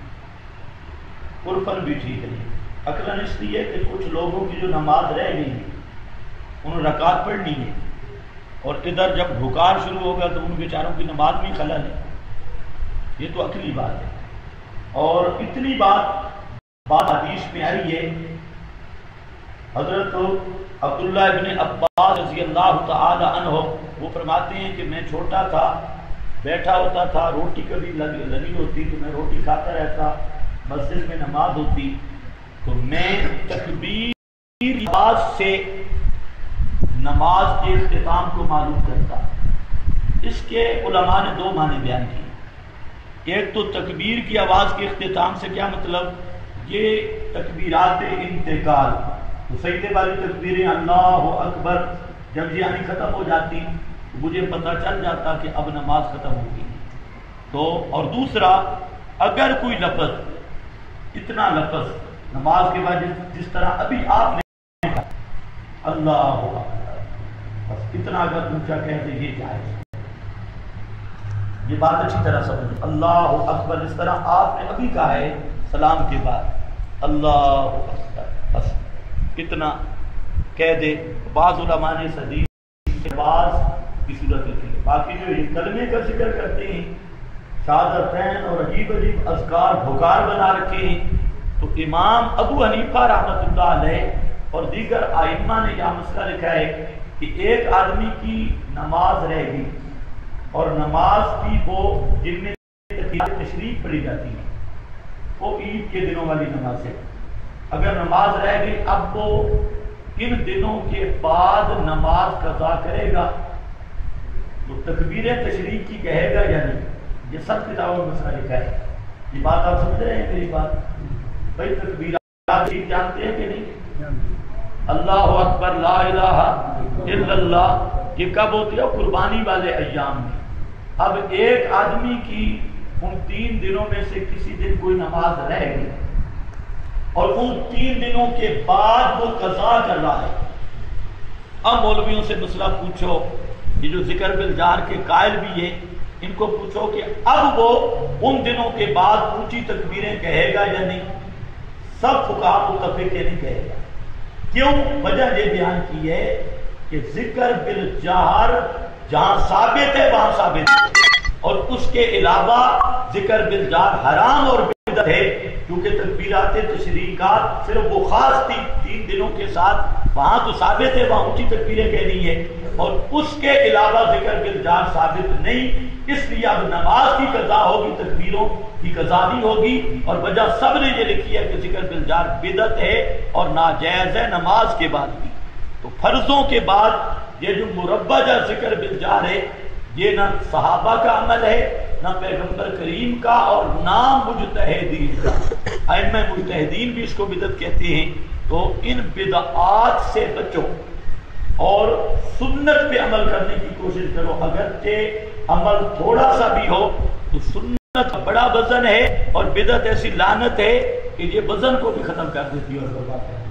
عرفاً بھی ٹھیک ہے. عقلاً اس لیے کہ کچھ لوگوں کی جو نماز رہ گئی ہے انہوں نے رکعت پڑھنی ہے، اور ادھر جب بھکار شروع ہوگا تو ان بیچاروں کی نماز میں خلل ہے. یہ تو عقلی بات ہے. اور اتنی بات حدیث میں آئی ہے، حضرت عبداللہ ابن عباس رضی اللہ تعالی عنہ وہ فرماتے ہیں کہ میں چھوٹا تھا، بیٹھا ہوتا تھا، روٹی کبھی لگی ہوتی تو میں روٹی کھاتا رہتا، مسجد میں نماز ہوتی تو میں تکبیر آواز سے نماز کے اختتام کو معلوم کرتا. اس کے علماء نے دو معنی بیان کیے. ایک تو تکبیر کی آواز کے اختتام سے کیا مطلب، یہ تکبیرات انتقال، تو سجدے والی تکبیریں اللہ اکبر جب یہ ختم ہو جاتی تو مجھے پتہ چل جاتا کہ اب نماز ختم ہوگی. تو اور دوسرا، اگر کوئی لفظ، اتنا لفظ نماز کے بعد جس طرح ابھی آپ نے اللہ اکبر، بس اتنا اگر اونچا کہتے یہ جائز. یہ بات اچھی طرح سمجھ، اللہ اکبر اس طرح آپ نے ابھی کہا ہے سلام کے بعد اللہ اکبر، بس اتنا کہہ دے. بعض علماء نے حدیث کے بعض کی صورت لکھی ہے. باقی جو یہ کلمے کا ذکر کرتے ہیں، شہادتین اور عجیب عجیب اذکار بھکار بنا رکھے ہیں، تو امام ابو حنیفہ رحمۃ اللہ علیہ اور دیگر ائمہ نے یہ مسئلہ لکھا ہے کہ ایک آدمی کی نماز رہ گئی اور نماز کی وہ جن میں تشریق پڑھی جاتی ہے وہ عید کے دنوں والی نماز ہے، اگر نماز رہ گئی اب وہ ان دنوں کے بعد نماز قضا کرے گا تو تکبیر تشریق کی کہے گا یا نہیں. یہ سب کتابوں میں مسئلہ لکھا ہے. یہ بات آپ سمجھ رہے ہیں میری بات؟ بھائی تکبیرات جانتے ہیں کہ نہیں؟ اللہ اکبر لا الہ الا اللہ یہ کب ہوتی ہے؟ قربانی والے ایام میں. اب ایک آدمی کی ان 3 دنوں میں سے کسی دن کوئی نماز رہ گئی اور ان 3 دنوں کے بعد وہ قضا کر رہا ہے. اب مولویوں سے مسئلہ پوچھو، یہ جو ذکر بالجار کے قائل بھی ہیں ان کو پوچھو کہ اب وہ ان دنوں کے بعد اونچی تکبیریں کہے گا یا نہیں. سب فقہا متفق ہے نہیں کہے گا. کیوں؟ وجہ یہ بیان کی ہے کہ ذکر بالجہر جہاں ثابت ہے وہاں ثابت ہے، اور اس کے علاوہ ذکر بالجہر حرام اور بدعت ہے، کیونکہ تکبیرات تشریقات صرف وہ خاص 3 دنوں کے ساتھ وہاں تو ثابت ہے، وہاں اونچی تکبیریں کہنی ہے، اور اس کے علاوہ ذکر بالجہر ثابت نہیں. اس لیے اب نماز کی قضا ہوگی، تکبیروں کی قضا نہیں ہوگی. اور وجہ سب نے یہ لکھی ہے کہ ذکر بالجہر بدعت ہے اور ناجائز ہے نماز کے بعد بھی. تو فرضوں کے بعد یہ جو مربجہ ذکر بالجہر ہے یہ نہ صحابہ کا عمل ہے، نہ پیغمبر کریم کا، اور نہ مجتہدین کا. ائمہ مجتہدین بھی اس کو بدعت کہتے ہیں. تو ان بدعات سے بچو اور سنت پہ عمل کرنے کی کوشش کرو. اگرچہ عمل تھوڑا سا بھی ہو تو سنت کا بڑا وزن ہے، اور بدعت ایسی لعنت ہے کہ یہ وزن کو بھی ختم کر دیتی ہے اور برباد کر دیتی ہے.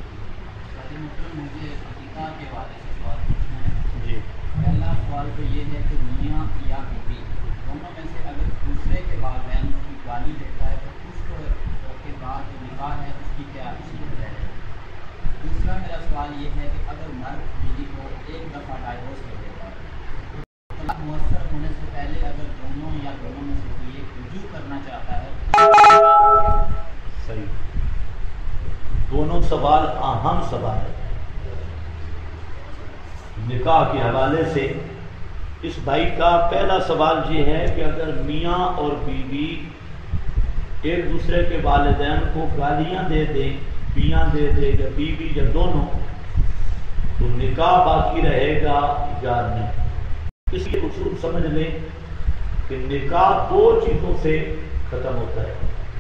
جی پہلا سوال تو یہ ہے کہ میاں یا بیوی دونوں میں سے اگر دوسرے کے والدین کی گالی دیتا ہے تو اس کے بعد جو نکاح ہے اس کی کیا حیثیت ہے؟ دوسرا میرا سوال یہ ہے کہ اگر مرد بیوی کو ایک دفعہ ڈائیورس کر دیتا ہے تو طلاق مؤثر ہونے سے پہلے اگر دونوں یا دونوں میں سے کوئی ایک رجوع کرنا چاہتا ہے؟ صحیح. دونوں سوال اہم سوال ہے. نکاح کے حوالے سے اس بھائی کا پہلا سوال یہ ہے کہ اگر میاں اور بیوی ایک دوسرے کے والدین کو گالیاں دے دیں، میاں دے دے یا بیوی یا دونوں، تو نکاح باقی رہے گا یا نہیں. اس لیے اصول سمجھ لیں کہ نکاح دو چیزوں سے ختم ہوتا ہے.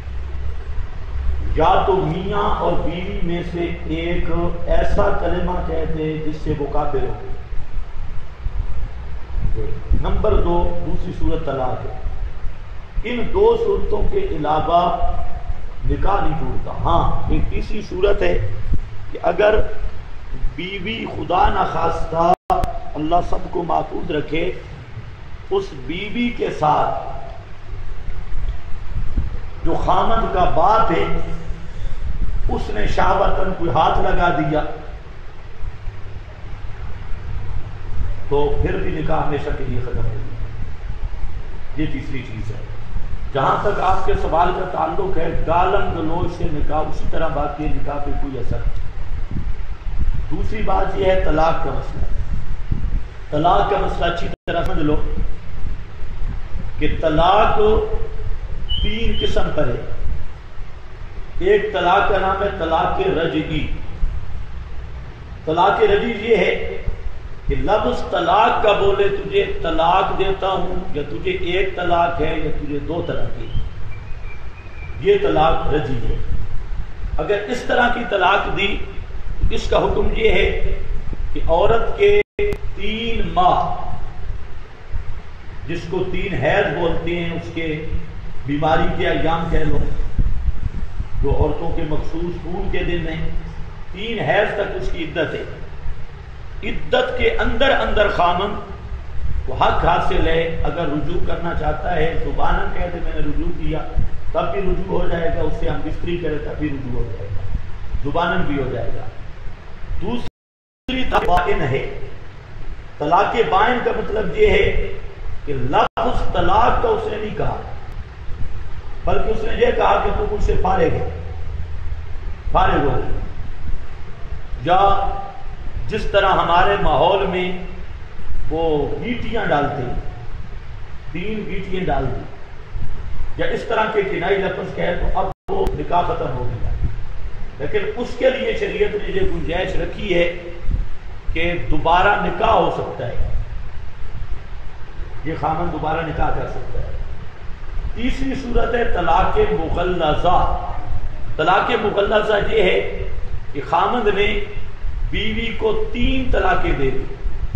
یا تو میاں اور بیوی میں سے ایک ایسا کلمہ کہہ دے جس سے وہ کافر ہو. نمبر دو، دوسری صورت طلاق ہے. ان دو صورتوں کے علاوہ نکاح نہیں ٹوٹتا. ہاں ایک تیسری صورت ہے کہ اگر بیوی خدا نخواستہ اللہ سب کو محفوظ رکھے اس بیوی کے ساتھ جو خامند کا باپ ہے اس نے شہوتاً کوئی ہاتھ لگا دیا تو پھر بھی نکاح ہمیشہ کے لیے ختم ہو گیا. یہ تیسری چیز ہے. جہاں تک آپ کے سوال کا تعلق ہے گالم گلوچ سے نکاح اسی طرح باقی ہے، نکاح پہ کوئی اثر نہیں. دوسری بات یہ ہے طلاق کا مسئلہ. طلاق کا مسئلہ اچھی طرح سمجھ لو کہ طلاق تین قسم پر ہے. ایک طلاق کا نام ہے طلاق رجعی. طلاق رجعی یہ ہے کہ لفظ طلاق کا بولے تجھے طلاق دیتا ہوں، یا تجھے ایک طلاق ہے یا تجھے دو طلاق ہے، یہ طلاق رجعی ہے. اگر اس طرح کی طلاق دی تو اس کا حکم یہ ہے کہ عورت کے 3 ماہ، جس کو 3 حیض بولتے ہیں، اس کے بیماری کے ایام کہہ لو جو عورتوں کے مخصوص خون کے دن ہیں، 3 حیض تک اس کی عدت ہے. عدت کے اندر اندر خامن وہ حق حاصل ہے. اگر رجوع کرنا چاہتا ہے زباناً کہہ دے میں نے رجوع کیا تب بھی رجوع ہو جائے گا، اس سے ہم بستری کرے تب بھی رجوع ہو جائے گا، زباناً بھی ہو جائے گا. دوسری طلاق بائن ہے. طلاق بائن کا مطلب یہ ہے کہ لفظ طلاق کا اس نے نہیں کہا بلکہ اس نے یہ کہا کہ تم مجھ سے فارغ ہے، فارغ ہو. یا جس طرح ہمارے ماحول میں وہ گیٹیاں ڈالتے ہیں، 3 گیٹیاں ڈال دی، یا اس طرح کے کنائی لفظ کہے تو اب وہ نکاح ختم ہو گیا. لیکن اس کے لیے شریعت نے یہ گنجائش رکھی ہے کہ دوبارہ نکاح ہو سکتا ہے، یہ خامن دوبارہ نکاح کر سکتا ہے. تیسری صورت ہے طلاق مغلظہ. طلاق مغلظہ یہ ہے کہ خامند نے بیوی کو 3 طلاقیں دے دی،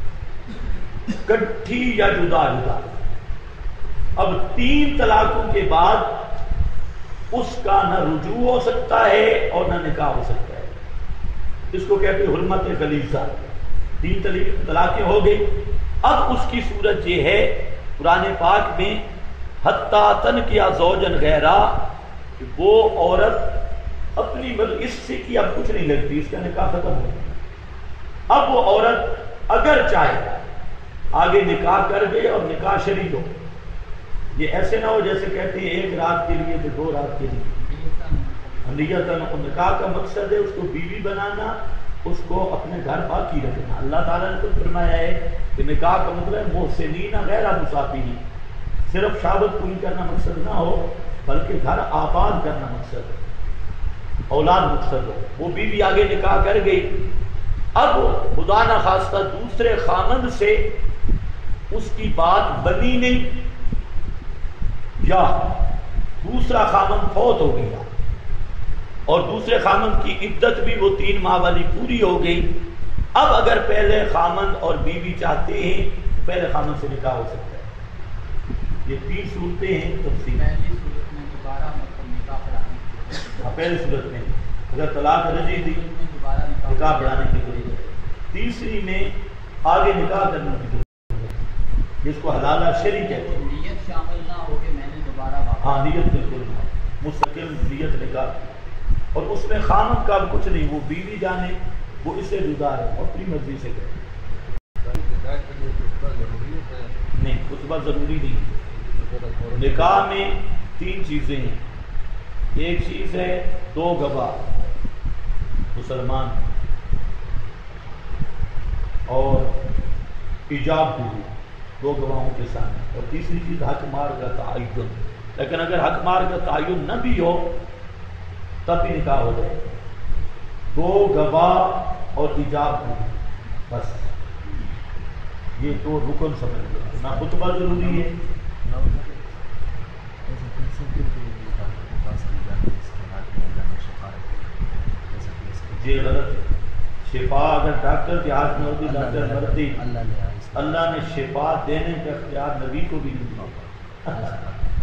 کٹھی یا جدا جدا. اب 3 طلاقوں کے بعد اس کا نہ رجوع ہو سکتا ہے اور نہ نکاح ہو سکتا ہے. اس کو کہتے ہیں حرمت غلیظہ. 3 طلاقیں ہو گئی. اب اس کی صورت یہ ہے قرآن پاک میں حتیٰ تنکیا زوجن غیرہ، کہ وہ عورت اپنی اس سے کی اب کچھ نہیں لگتی، اس کا نکاح ختم ہو گیا. اب وہ عورت اگر چاہے آگے نکاح کر گئے اور نکاح شریک ہو. یہ ایسے نہ ہو جیسے کہتے ہیں 1 رات کے لیے تو 2 رات کے لیے. نیتاً نکاح کا مقصد ہے اس کو بیوی بنانا، اس کو اپنے گھر باقی رکھنا. اللہ تعالیٰ نے تو فرمایا ہے کہ نکاح کا مطلب محسنین غیر مسافرین، صرف شہوت پوری کرنا مقصد نہ ہو بلکہ گھر آباد کرنا مقصد ہو، اولاد مقصد ہو. وہ بیوی آگے نکاح کر گئی. اب خدا نخواستہ دوسرے خامند سے اس کی بات بنی نہیں، یا دوسرا خامند فوت ہو گیا اور دوسرے خامند کی عدت بھی وہ 3 ماہ والی پوری ہو گئی. اب اگر پہلے خامند اور بیوی چاہتے ہیں پہلے خامند سے نکاح ہو سکتا ہے. یہ 3 صورتیں ہیں تفصیل. پہلی صورت میں دوبارہ مطلب نکاح پڑھانے پہلی صورت میں اگر طلاق رجعی دی دوبارہ نکاح پڑھانے کی ضرورت ہے. تیسری میں آگے نکاح کرنے کی ضرورت ہے جس کو حلالہ شرعی کہتے ہیں. نیت شامل نہ ہو کہ میں نے دوبارہ ہاں نیت بالکل مستقل نیت نکاح. اور اس میں خامد کا کچھ نہیں, وہ بیوی جانے وہ اس سے جدا ہے اور اپنی مرضی سے کرے. نہیں خطبہ ضروری نہیں. نکاح میں 3 چیزیں ہیں. ایک چیز ہے 2 گواہ مسلمان اور ایجاب بھی 2 گواہوں کے سامنے. اور تیسری چیز حق مار کا تعین. لیکن اگر حق مار کا تعین نہ بھی ہو تب بھی نکاح ہو جائے. 2 گواہ اور ایجاب بھی, بس یہ 2 رکن سمجھ لو. نہ خطبہ ضروری ہے یہ غلط ہے. شفا اگر ڈاکٹر کے ہاتھ میں ہوتی ڈاکٹر مرتی. اللہ نے شفا دینے کا اختیار نبی کو بھی نہیں دیا.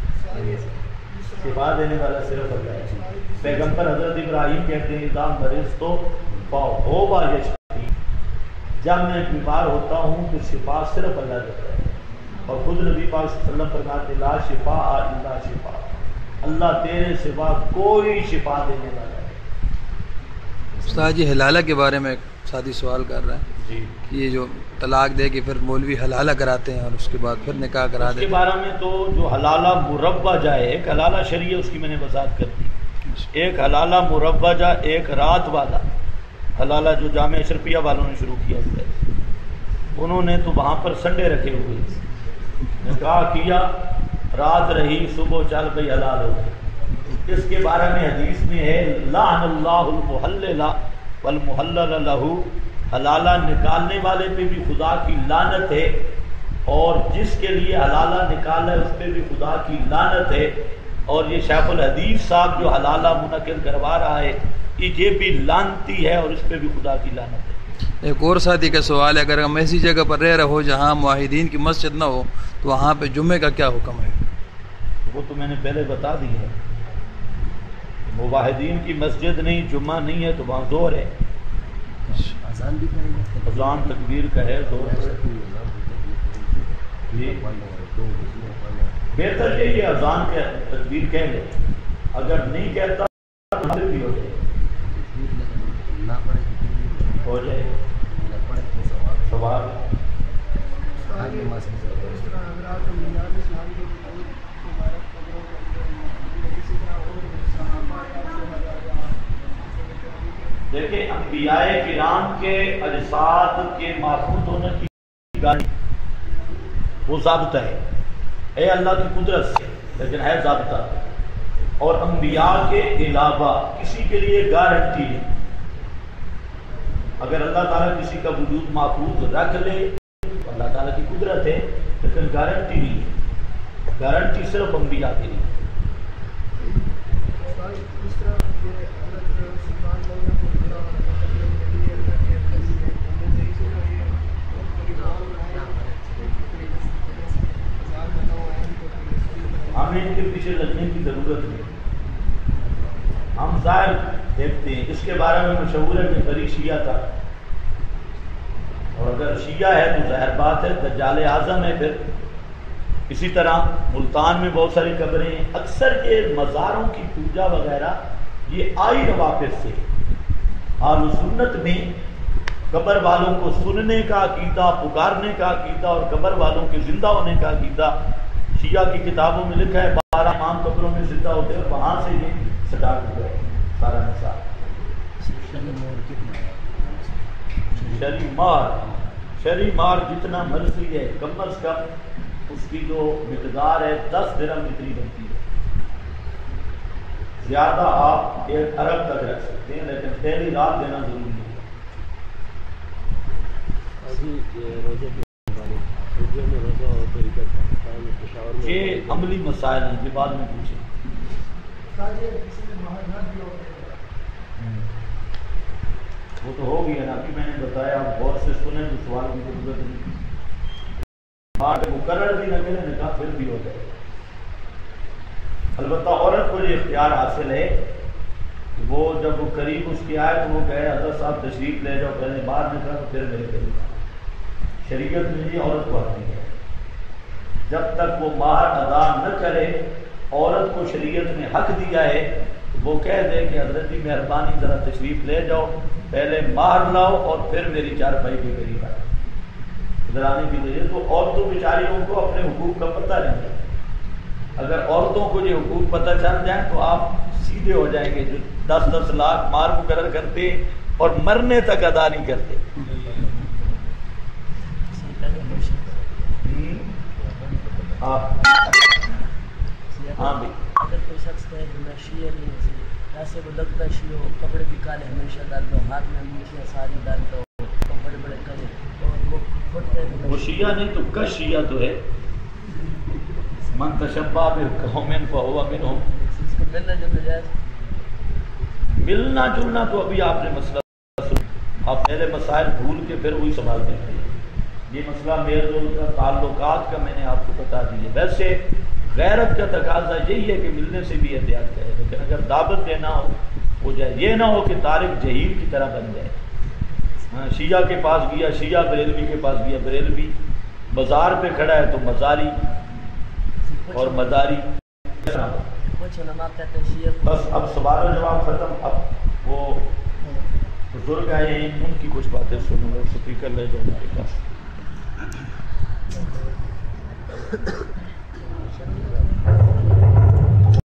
شفا دینے والا صرف اللہ ہے. پیغمبر حضرت ابراہیم کہتے ہیں اذا مرضت فہو یشفی, جب میں بیمار ہوتا ہوں تو شفا صرف اللہ دیتا ہے. اور خود نبی پاک صلی اللہ علیہ وسلم فرماتے لا شفاء الا شفاء, اللہ تیرے سوا کوئی شفا دینے والا ہے. استاد جی حلالہ کے بارے میں ایک ساتھی سوال کر رہے ہیں جی کہ یہ جو طلاق دے کے پھر مولوی حلالہ کراتے ہیں اور اس کے بعد پھر نکاح کرا اس کے دیتے بارے میں تو جو حلالہ مربجہ ہے, ایک حلالہ شرعی اس کی میں نے وضاحت کر دی. ایک حلالہ مربجہ, ایک رات والا حلالہ جو جامعہ اشرفیہ والوں نے شروع کیا ہوا ہے. انہوں نے تو وہاں پر سنڈے رکھے ہوئے, نکاح کیا رات رہی صبح چل گئی حلال ہو گئی. اس کے بارے میں حدیث میں ہے لعن اللہ المحلل والمحلل لہ, حلالہ نکالنے والے پہ بھی خدا کی لعنت ہے اور جس کے لیے حلالہ نکالا ہے اس پہ بھی خدا کی لعنت ہے. اور یہ شیخ الحدیث صاحب جو حلالہ منعقد کروا رہا ہے یہ بھی لعنتی ہے اور اس پہ بھی خدا کی لعنت ہے. ایک اور ساتھی کا سوال ہے اگر ہم ایسی جگہ پر رہ رہے ہو جہاں معاہدین کی مسجد نہ ہو تو وہاں پہ جمعے کا کیا حکم ہے؟ وہ تو میں نے پہلے بتا دی ہے. مواحدین کی مسجد نہیں, جمعہ نہیں ہے تو وہاں زور ہے. اذان تکبیر کا ہے زور. بہتر یہ اذان کے تکبیر کہہ لے, اگر نہیں کہتا تو بھی ہو جائے سوال. دیکھیں انبیاء کرام کے اجساد کے محفوظ ہونے کی گاڑی وہ ضابطہ ہے اللہ کی قدرت سے, لیکن ہے ضابطہ. اور انبیاء کے علاوہ کسی کے لیے گارنٹی نہیں. اگر اللہ تعالیٰ کسی کا وجود محفوظ رکھ لے تو اللہ تعالیٰ کی قدرت ہے, لیکن گارنٹی نہیں ہے. گارنٹی صرف انبیاء کے لیے. ہمیں ان کے پیچھے لگنے کی ضرورت نہیں. ہم ظاہر دیکھتے ہیں. اس کے بارے میں مشہور ہے کہ بری شیعہ تھا, اور اگر شیعہ ہے تو ظاہر بات ہے دجال اعظم ہے. پھر اسی طرح ملتان میں بہت ساری قبریں ہیں. اکثر یہ مزاروں کی پوجا وغیرہ یہ آئی روافظ سے. اہل سنت میں قبر والوں کو سننے کا عقیدہ, پکارنے کا عقیدہ اور قبر والوں کے زندہ ہونے کا عقیدہ. شیعہ کی کتابوں میں لکھا ہے 12 امام قبروں میں زندہ ہوتے ہیں, اور وہاں سے یہ سٹارٹ ہوا ہے سارا نصاب. شرعی مار جتنا مرضی ہے, کم از کم اس کی جو مقدار ہے 10 درہم اتنی بنتی ہے. زیادہ آپ 1 ارب تک رکھ سکتے ہیں, لیکن پہلی رات دینا ضروری ہے. یہ عملی مسائل ہیں, یہ بعد میں پوچھیں. وہ تو ہو گیا نا، ابھی میں نے بتایا، آپ غور سے سنیں تو سوال کی ضرورت نہیں، مقرر بھی نہ کرے نکاح پھر بھی ہو جائے۔ البتہ عورت کو یہ اختیار حاصل ہے، وہ جب وہ قریب اس کی آئے تو وہ کہے حضرت صاحب تشریف لے جاؤ، پہلے بعد میں کرو پھر میرے قریب آؤ۔ شریعت میں یہ عورت کو حق نہیں ہے، جب تک وہ مہر ادا نہ کرے، عورت کو شریعت نے حق دیا ہے وہ کہہ دے کہ حضرت جی مہربانی ذرا تشریف لے جاؤ، پہلے مہر لاؤ اور پھر میری چارپائی کے قریب آئے، ادھر آنے کی وجہ تو عورتوں بیچاریوں کو اپنے حقوق کا پتہ نہیں ہے۔ اگر عورتوں کو یہ حقوق پتہ چل جائیں تو آپ سیدھے ہو جائیں گے، جو 10-10 لاکھ مہر مقرر کرتے اور مرنے تک ادا نہیں کرتے۔ ہاں بھائی، اگر کوئی شخص کہے کہ میں شیعہ نہیں ہوں، ایسے وہ لگتا ہے شیعہ ہو، کپڑے بھی کالے ہمیشہ ڈالتا ہوں، ہاتھ میں انگلیاں ساری ڈالتا ہوں، بڑے بڑے کالے، اور وہ خود کہتے ہیں وہ شیعہ نہیں تو کش شیعہ تو ہے، من تشبہ بقوم فہو منہم۔ اس کو ملنا جلنا جائز، ملنا جلنا تو ابھی آپ نے مسئلہ سنا، آپ میرے مسائل بھول کے پھر وہی سوال دیتے ہیں۔ یہ مسئلہ میل جول کا تعلقات کا میں نے آپ کو بتا دیے۔ ویسے غیرت کا تقاضا یہی ہے کہ ملنے سے بھی احتیاط کرے، لیکن اگر دعوت دینا ہو جائے، یہ نہ ہو کہ طارق جہیل کی طرح بن جائے۔ ہاں، شیعہ کے پاس گیا شیعہ، بریلوی کے پاس گیا بریلوی، بازار پہ کھڑا ہے تو مزاری اور مزاری۔ کچھ علماء کہتے ہیں شیعہ کو بس اب سوال و جواب ختم۔ اب وہ بزرگ آئے ہیں، ان کی کچھ باتیں سنوں گا، اسپیکر لے جاؤ ہمارے پاس۔